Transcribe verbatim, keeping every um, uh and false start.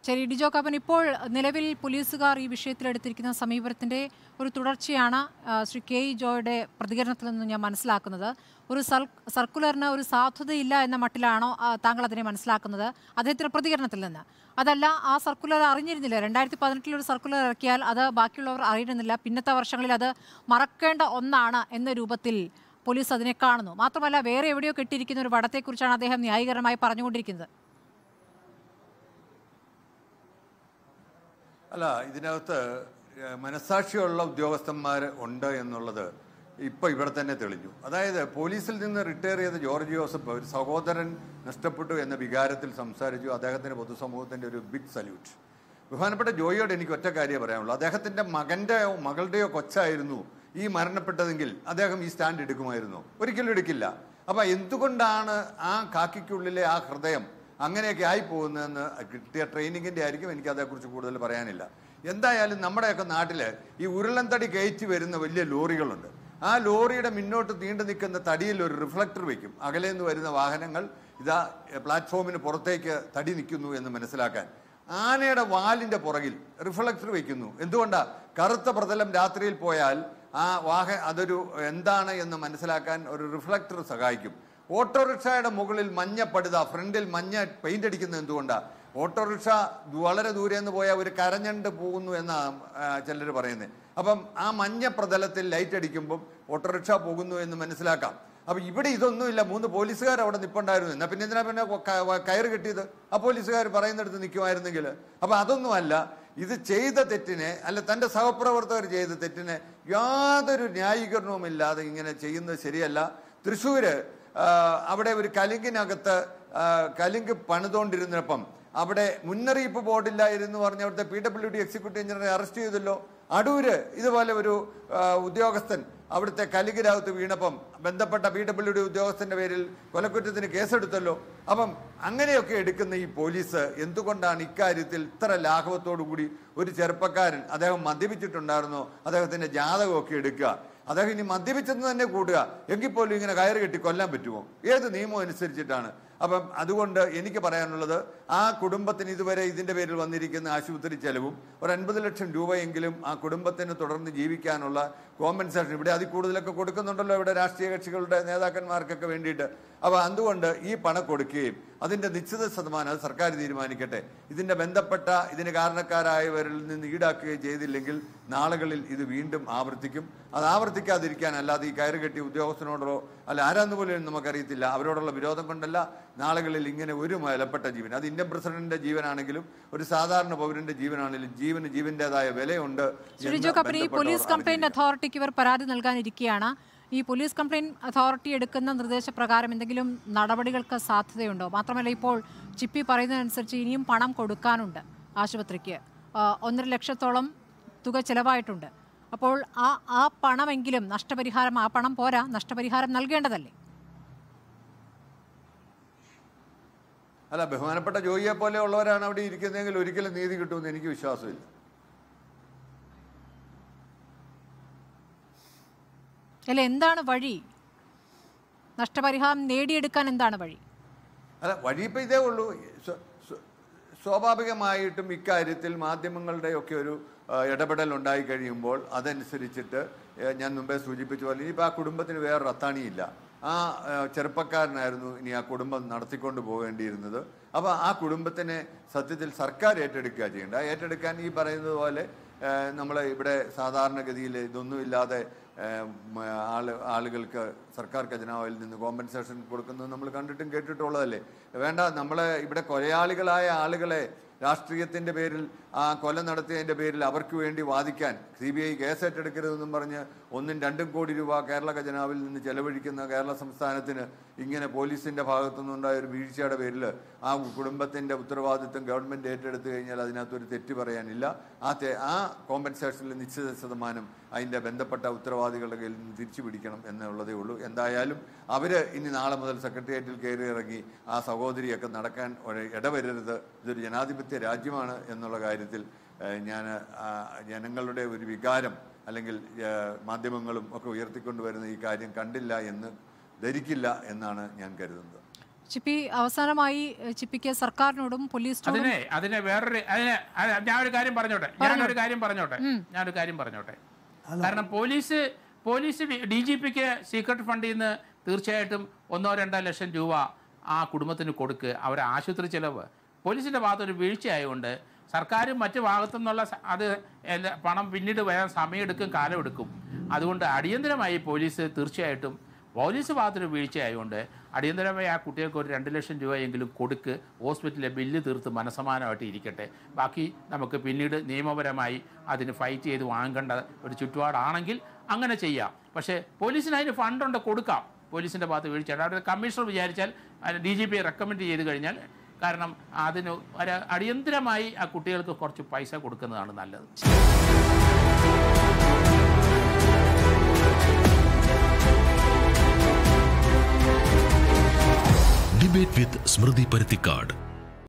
ശരി ഡിജോ കാപ്പൻ, ഇപ്പോൾ നിലവിൽ പോലീസുകാർ ഈ വിഷയത്തിലെടുത്തിരിക്കുന്ന സമീപനത്തിന്റെ ഒരു തുടർച്ചയാണ് ശ്രീ കെ ഇ ജോയുടെ പ്രതികരണത്തിൽ നിന്ന് ഞാൻ മനസ്സിലാക്കുന്നത്. ഒരു സർക്കുലറിന് ഒരു സാധുതയില്ല എന്ന മട്ടിലാണോ താങ്കൾ അതിനെ മനസ്സിലാക്കുന്നത് അദ്ദേഹത്തിന്റെ പ്രതികരണത്തിൽ നിന്ന്? അതല്ല, ആ സർക്കുലർ അറിഞ്ഞിരുന്നില്ല, രണ്ടായിരത്തി പതിനെട്ടിൽ ഒരു സർക്കുലർ ഇറക്കിയാൽ അത് ബാക്കിയുള്ളവർ അറിയുന്നില്ല, പിന്നത്തെ വർഷങ്ങളിൽ അത് മറക്കേണ്ട ഒന്നാണ് എന്ന രൂപത്തിൽ പോലീസ് അതിനെ കാണുന്നു. മാത്രമല്ല, വേറെ എവിടെയോ കെട്ടിയിരിക്കുന്ന ഒരു വടത്തെക്കുറിച്ചാണ് അദ്ദേഹം ന്യായീകരണമായി പറഞ്ഞുകൊണ്ടിരിക്കുന്നത്. അല്ല, ഇതിനകത്ത് മനസാക്ഷിയുള്ള ഉദ്യോഗസ്ഥന്മാർ ഉണ്ട് എന്നുള്ളത് ഇപ്പോൾ ഇവിടെ തന്നെ തെളിഞ്ഞു. അതായത് പോലീസിൽ നിന്ന് റിട്ടയർ ചെയ്ത ജോർജ് ജോസഫ് ഒരു സഹോദരൻ നഷ്ടപ്പെട്ടു എന്ന വികാരത്തിൽ സംസാരിച്ചു. അദ്ദേഹത്തിന് പൊതുസമൂഹത്തിൻ്റെ ഒരു ബിഗ് സല്യൂട്ട്. ബഹുമാനപ്പെട്ട ജോയിയോട് എനിക്ക് ഒറ്റ കാര്യമേ പറയാനുള്ളൂ. അദ്ദേഹത്തിൻ്റെ മകൻ്റെയോ മകളുടെയോ കൊച്ചായിരുന്നു ഈ മരണപ്പെട്ടതെങ്കിൽ അദ്ദേഹം ഈ സ്റ്റാൻഡ് എടുക്കുമായിരുന്നു? ഒരിക്കലും എടുക്കില്ല. അപ്പം എന്തുകൊണ്ടാണ് ആ കാക്കിക്കുള്ളിലെ ആ ഹൃദയം അങ്ങനെയൊക്കെ ആയി പോകുന്നതെന്ന് കിട്ടിയ ട്രെയിനിങ്ങിൻ്റെ ആയിരിക്കും. എനിക്ക് അതേക്കുറിച്ച് കൂടുതൽ പറയാനില്ല. എന്തായാലും നമ്മുടെയൊക്കെ നാട്ടിൽ ഈ ഉരുളൻതടി കയറ്റി വരുന്ന വലിയ ലോറികളുണ്ട്. ആ ലോറിയുടെ മുന്നോട്ട് നീണ്ടു നിൽക്കുന്ന തടിയിൽ ഒരു റിഫ്ലക്ടർ വയ്ക്കും. അകലെ നിന്ന് വരുന്ന വാഹനങ്ങൾ ഇതാ പ്ലാറ്റ്ഫോമിന് പുറത്തേക്ക് തടി നിൽക്കുന്നു എന്ന് മനസ്സിലാക്കാൻ. ആനയുടെ വാലിൻ്റെ പുറകിൽ റിഫ്ലക്ടർ വയ്ക്കുന്നു. എന്തുകൊണ്ടാണ്? കറുത്ത പ്രതലം രാത്രിയിൽ പോയാൽ ആ വാഹ അതൊരു എന്താണ് എന്ന് മനസ്സിലാക്കാൻ ഒരു റിഫ്ലക്ടർ സഹായിക്കും. ഓട്ടോറിക്ഷയുടെ മുകളിൽ മഞ്ഞ പടുത, ഫ്രണ്ടിൽ മഞ്ഞ പെയിന്റ് അടിക്കുന്നത് എന്തുകൊണ്ടാണ്? ഓട്ടോറിക്ഷ വളരെ ദൂരെ നിന്ന് പോയാൽ ഒരു കരഞ്ഞണ്ട് പോകുന്നു എന്നാണ് ചിലർ പറയുന്നത്. അപ്പം ആ മഞ്ഞ പ്രതലത്തിൽ ലൈറ്റ് അടിക്കുമ്പം ഓട്ടോറിക്ഷ പോകുന്നു എന്ന് മനസ്സിലാക്കാം. അപ്പം ഇവിടെ ഇതൊന്നുമില്ല. മൂന്ന് പോലീസുകാർ അവിടെ നിൽപ്പുണ്ടായിരുന്നു. എന്നാൽ പിന്നെ എന്തിനാ പിന്നെ കയറ് കെട്ടിയത്? ആ പോലീസുകാർ പറയുന്നിടത്ത് നിൽക്കുമായിരുന്നെങ്കിൽ. അപ്പം അതൊന്നുമല്ല. ഇത് ചെയ്ത തെറ്റിനെ, അല്ല തൻ്റെ സഹപ്രവർത്തകർ ചെയ്ത തെറ്റിനെ യാതൊരു ന്യായീകരണവുമില്ലാതെ ഇങ്ങനെ ചെയ്യുന്നത് ശരിയല്ല. തൃശ്ശൂര് അവിടെ ഒരു കലിങ്കിനകത്ത് കലിങ്ക് പണിതുകൊണ്ടിരുന്നപ്പം അവിടെ മുന്നറിയിപ്പ് ബോർഡില്ലായിരുന്നു പറഞ്ഞ് അവിടുത്തെ പി ഡബ്ല്യു ഡി എക്സിക്യൂട്ടീവ് എഞ്ചിനീയറെ അറസ്റ്റ് ചെയ്തല്ലോ. അടൂര് ഇതുപോലെ ഒരു ഉദ്യോഗസ്ഥൻ അവിടുത്തെ കലിങ്കിനകത്ത് വീണപ്പം ബന്ധപ്പെട്ട പി ഡബ്ല്യു ഡി ഉദ്യോഗസ്ഥന്റെ പേരിൽ കൊലക്കുറ്റത്തിന് കേസെടുത്തല്ലോ. അപ്പം അങ്ങനെയൊക്കെ എടുക്കുന്ന ഈ പോലീസ് എന്തുകൊണ്ടാണ് ഇക്കാര്യത്തിൽ ഇത്ര ലാഘവത്തോടു കൂടി ഒരു ചെറുപ്പക്കാരൻ, അദ്ദേഹം മദ്യപിച്ചിട്ടുണ്ടായിരുന്നോ, അദ്ദേഹത്തിന്റെ ജാതകമൊക്കെ എടുക്കുക, അദ്ദേഹം ഇനി മദ്യപിച്ചെന്ന് തന്നെ കൂടുക, എങ്കിൽ പോലും ഇങ്ങനെ കയറ് കെട്ടി കൊല്ലാൻ പറ്റുമോ? ഏത് നിയമം അനുസരിച്ചിട്ടാണ്? അപ്പം അതുകൊണ്ട് എനിക്ക് പറയാനുള്ളത്, ആ കുടുംബത്തിന് ഇതുവരെ ഇതിൻ്റെ പേരിൽ വന്നിരിക്കുന്ന ആശുപത്രി ചെലവും ഒരു അൻപത് ലക്ഷം രൂപയെങ്കിലും ആ കുടുംബത്തിന് തുടർന്ന് ജീവിക്കാനുള്ള കോമ്പൻസേഷൻ ഇവിടെ അതിൽ കൂടുതലൊക്കെ കൊടുക്കുന്നുണ്ടല്ലോ ഇവിടെ രാഷ്ട്രീയ കക്ഷികളുടെ നേതാക്കന്മാർക്കൊക്കെ വേണ്ടിയിട്ട്. അപ്പോൾ അതുകൊണ്ട് ഈ പണം കൊടുക്കുകയും അതിൻ്റെ നിശ്ചിത ശതമാനം അത് സർക്കാർ തീരുമാനിക്കട്ടെ. ഇതിൻ്റെ ബന്ധപ്പെട്ട ഇതിന് കാരണക്കാരായവരിൽ നിന്ന് ഈടാക്കുകയും ചെയ്തില്ലെങ്കിൽ നാളുകളിൽ ഇത് വീണ്ടും ആവർത്തിക്കും. അത് ആവർത്തിക്കാതിരിക്കാൻ അല്ലാതെ ഈ കയറ് കെട്ടിയ ഉദ്യോഗസ്ഥനോടോ അല്ല ആരാന്ന് പോലും നമുക്കറിയത്തില്ല, അവരോടുള്ള വിരോധം കൊണ്ടല്ല, നാളുകളിൽ ഇങ്ങനെ ഒരു വിലപ്പെട്ട ജീവൻ, അത് ഇന്ത്യൻ പ്രസിഡന്റിന്റെ ജീവനാണെങ്കിലും ഒരു സാധാരണ പൗരന്റെ ജീവനാണെങ്കിലും ജീവന് ജീവന്റേതായ വിലയുണ്ട്. പോലീസ് കംപ്ലയിന്റ് അതോറിറ്റിക്ക് ഇവർ പരാതി നൽകാനിരിക്കുകയാണ്. ഈ പോലീസ് കംപ്ലയിന്റ് അതോറിറ്റി എടുക്കുന്ന നിർദ്ദേശപ്രകാരം എന്തെങ്കിലും നടപടികൾക്ക് സാധ്യതയുണ്ടോ? മാത്രമല്ല, ഇപ്പോൾ ചിപ്പി പറയുന്നതനുസരിച്ച് ഇനിയും പണം കൊടുക്കാനുണ്ട് ആശുപത്രിക്ക്. ഒന്നര ലക്ഷത്തോളം തുക ചിലവായിട്ടുണ്ട്. അപ്പോൾ ആ ആ പണമെങ്കിലും നഷ്ടപരിഹാരം, ആ പണം പോരാ, നഷ്ടപരിഹാരം നൽകേണ്ടതല്ലേ? അല്ല, ബഹുമാനപ്പെട്ട ജോയിയെ പോലെ ഉള്ളവരാണ് അവിടെ ഇരിക്കുന്നതെങ്കിൽ ഒരിക്കലും നീതി കിട്ടുമെന്ന് എനിക്ക് വിശ്വാസമില്ല. അല്ല, എന്താണ് വഴി? നഷ്ടപരിഹാരം നേടിയെടുക്കാൻ എന്താണ് വഴി? അല്ല, വഴി ഇപ്പം ഇതേ ഉള്ളൂ. സ്വാഭാവികമായിട്ടും ഇക്കാര്യത്തിൽ മാധ്യമങ്ങളുടെയൊക്കെ ഒരു ഇടപെടൽ ഉണ്ടായി കഴിയുമ്പോൾ അതനുസരിച്ചിട്ട് ഞാൻ മുമ്പേ സൂചിപ്പിച്ച പോലെ ഇനിയിപ്പോൾ ആ കുടുംബത്തിന് വേറൊരു അത്താണിയില്ല. ആ ചെറുപ്പക്കാരനായിരുന്നു ഇനി ആ കുടുംബം നടത്തിക്കൊണ്ട് പോകേണ്ടിയിരുന്നത്. അപ്പോൾ ആ കുടുംബത്തിനെ സത്യത്തിൽ സർക്കാർ ഏറ്റെടുക്കുക ചെയ്യേണ്ട. ഏറ്റെടുക്കാൻ ഈ പറയുന്നത് പോലെ നമ്മൾ ഇവിടെ സാധാരണഗതിയിൽ ഇതൊന്നുമില്ലാതെ ആള് ആളുകൾക്ക് സർക്കാർ ഖജനാവിൽ നിന്ന് കോമ്പൻസേഷൻ കൊടുക്കുന്നത് നമ്മൾ കണ്ടിട്ടും കേട്ടിട്ടുള്ളതല്ലേ. വേണ്ട, നമ്മളെ ഇവിടെ കൊലയാളികളായ ആളുകളെ രാഷ്ട്രീയത്തിൻ്റെ പേരിൽ ആ കൊല നടത്തിയതിൻ്റെ പേരിൽ അവർക്ക് വേണ്ടി വാദിക്കാൻ സി ബി ഐ കേസ് ഏറ്റെടുക്കരുതെന്നും പറഞ്ഞ് ഒന്നും രണ്ടും കോടി രൂപ കേരള ഖജനാവിൽ നിന്ന് ചെലവഴിക്കുന്ന കേരള സംസ്ഥാനത്തിന് ഇങ്ങനെ പോലീസിൻ്റെ ഭാഗത്തുനിന്നുണ്ടായ ഒരു വീഴ്ചയുടെ പേരിൽ ആ കുടുംബത്തിൻ്റെ ഉത്തരവാദിത്വം ഗവൺമെൻറ് ഏറ്റെടുത്തു കഴിഞ്ഞാൽ അതിനകത്തൊരു തെറ്റ് പറയാനില്ല. ആ തെ ആ കോമ്പൻസേഷനിൽ നിശ്ചിത ശതമാനം അതിൻ്റെ ബന്ധപ്പെട്ട ഉത്തരവാദികളുടെ കയ്യിൽ നിന്ന് തിരിച്ചു പിടിക്കണം എന്നുള്ളതേ ഉള്ളൂ. എന്തായാലും അവർ ഇനി നാളെ മുതൽ സെക്രട്ടേറിയറ്റിൽ കയറി ഇറങ്ങി ആ സഹോദരിയൊക്കെ നടക്കാൻ ഇടവരരുത്. ഇതൊരു ജനാധിപത്യ രാജ്യമാണ് എന്നുള്ള കാര്യത്തിൽ ഞാൻ ജനങ്ങളുടെ ഒരു വികാരം അല്ലെങ്കിൽ മാധ്യമങ്ങളും ഒക്കെ ഉയർത്തിക്കൊണ്ടുവരുന്ന ഈ കാര്യം കണ്ടില്ല എന്ന് ധരിക്കില്ല എന്നാണ് ഞാൻ കരുതുന്നത്. ചിപ്പി, അവസാനമായി ചിപ്പിക്ക് സർക്കാരിനോടും പോലീസിനോടും അതിനെ അതിനെ വേറൊരു അതിനെ ഞാനൊരു കാര്യം പറഞ്ഞോട്ടെ ഞാനൊരു കാര്യം പറഞ്ഞോട്ടെ ഞാനൊരു കാര്യം പറഞ്ഞോട്ടെ കാരണം പോലീസ് പോലീസ് ഡി ജി പിക്ക് സീക്രട്ട് ഫണ്ടിൽ നിന്ന് തീർച്ചയായിട്ടും ഒന്നോ രണ്ടോ ലക്ഷം രൂപ ആ കുടുംബത്തിന് കൊടുക്കുക. അവരെ ആശുപത്രി ചെലവ് പോലീസിൻ്റെ ഭാഗത്തൊരു വീഴ്ചയായതുകൊണ്ട് സർക്കാരും മറ്റു ഭാഗത്തു നിന്നുള്ള അത് പണം പിന്നീട് വരാൻ സമയമെടുക്കും, കാലമെടുക്കും. അതുകൊണ്ട് അടിയന്തരമായി പോലീസ് തീർച്ചയായിട്ടും പോലീസ് ഭാഗത്തൊരു വീഴ്ചയായതുകൊണ്ട് അടിയന്തരമായി ആ കുട്ടികൾക്ക് ഒരു രണ്ട് ലക്ഷം രൂപയെങ്കിലും കൊടുക്ക്, ഹോസ്പിറ്റലിലെ ബില്ല് തീർത്ത് മനസ്സമാനമായിട്ട് ഇരിക്കട്ടെ. ബാക്കി നമുക്ക് പിന്നീട് നിയമപരമായി അതിന് ഫൈറ്റ് ചെയ്ത് വാങ്ങേണ്ട ഒരു ചുറ്റുപാടാണെങ്കിൽ അങ്ങനെ ചെയ്യാം. പക്ഷേ പോലീസിന് അതിന് ഫണ്ടുണ്ട്, കൊടുക്കാം. പോലീസിൻ്റെ ഭാഗത്ത് വീഴ്ചയാണ്. അവിടെ കമ്മീഷണർ വിചാരിച്ചാൽ ഡി ജി പി റെക്കമെൻഡ് ചെയ്ത് കഴിഞ്ഞാൽ, കാരണം അതിന് ഒരു അടിയന്തരമായി ആ കുട്ടികൾക്ക് കുറച്ച് പൈസ കൊടുക്കുന്നതാണ് നല്ലത്. Debate with Smriti Paruthikad.